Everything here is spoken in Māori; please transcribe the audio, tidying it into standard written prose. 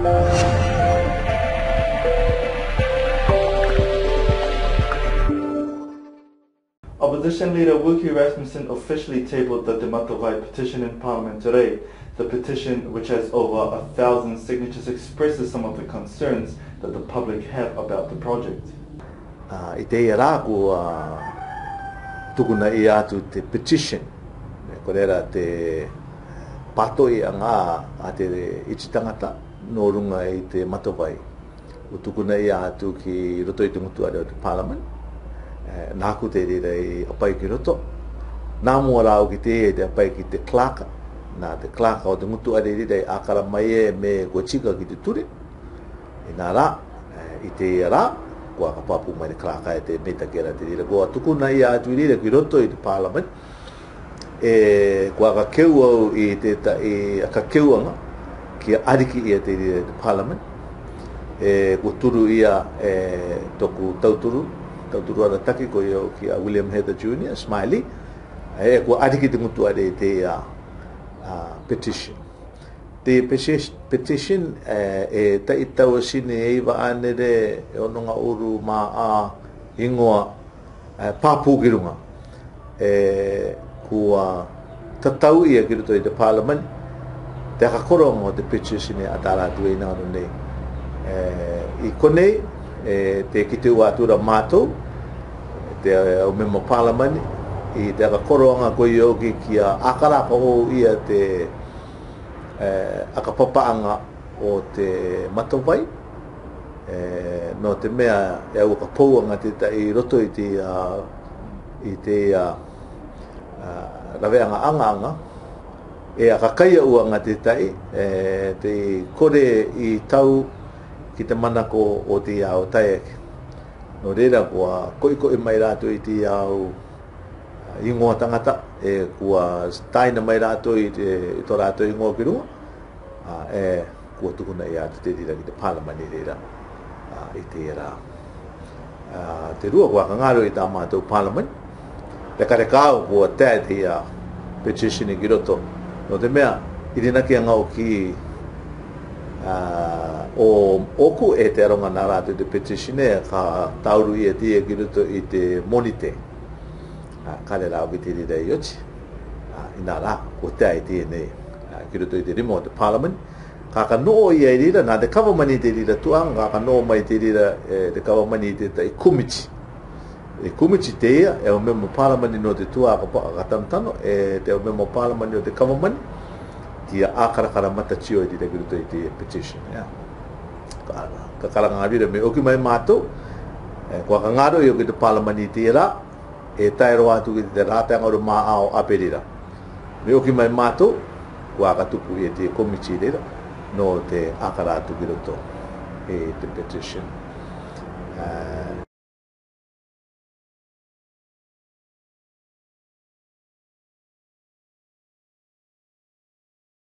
Opposition leader Wilkie Rasmussen officially tabled the Mato Vai Petition in Parliament today. The petition, which has over 1,000 signatures, expresses some of the concerns that the public have about the project. Ite era ko tukuna ia tu te petition. Korera te pato i anga a te ichitangata no runga i te Mato Vai. O tukuna ia tu ki roto i te mutu are o te Parliament. Nāku te rira i apai ki roto. Nā mua rao ki te te apai ki te klaka. Nā te klaka o te mutu are rira i akara mai e me kua chika ki te ture. I nā rā, i te rā, kua ka papu mai te klaka e te meta kera te rira. Kua tukuna i atu i rira ki roto i te Parliament. Kua ka keu au i te ka keuanga ki a ariki i te rira i te Parliament. Kua turu ia toku tauturu. Tauturu ana taki ko yo ki a William Heather Jr. Smiley ko ariki te mutu are te petition. Te petition ta itau sine e wa anere e ononga uru ma a ingoa papukirunga kua tatau ia ki roto i te Parliament te kakorongo te petition e atara tu e nānu nei i konei te ki te uatura mātou, te o memo Parliament, i te akakoronga ko i oki ki a akarapa o ia te akapapaanga o te Mato Vai, no te mea e au ka pouanga te ta i roto i te raweanga anga, e akakaia uanga te tai, te kore i tau ki te manako o te ao taieke. No reira kua koi mai rato i te ao ingoa tangata, kua taina mai rato i to rato ingoa ki runga, kua tukuna i atu te rira ki te Parliament i reira i te era. Te rua kua kangaro i tā mātou Parliament, te kare kāo kua tea te petition i ki roto. No te mea, i rina ki angau ki o oku e te aronga nā rātou te petition e ka tauru i te ki roto i te monite kare rāu ki te rira i ochi i nā rā o te ai te nei ki roto i te rimo o te Parliament ka noo i ai rira nā te government i te rira tuanga ka noo mai te rira te government i te tai kumiti e kumiti te ia e o memo Parliament i no te tua ka tamtano e te o memo Parliament i o te government kia akarakara matatio i te ki i te petition. Ka karangarira me oki mai mātou, kua ka ngaro i o ki te Parliament i te ra, e taero atu ki te rātanga o mā ao aperira. Me oki mai mātou, kua ka tupu i te komiti rira, no te akara atu ki roto i te petition.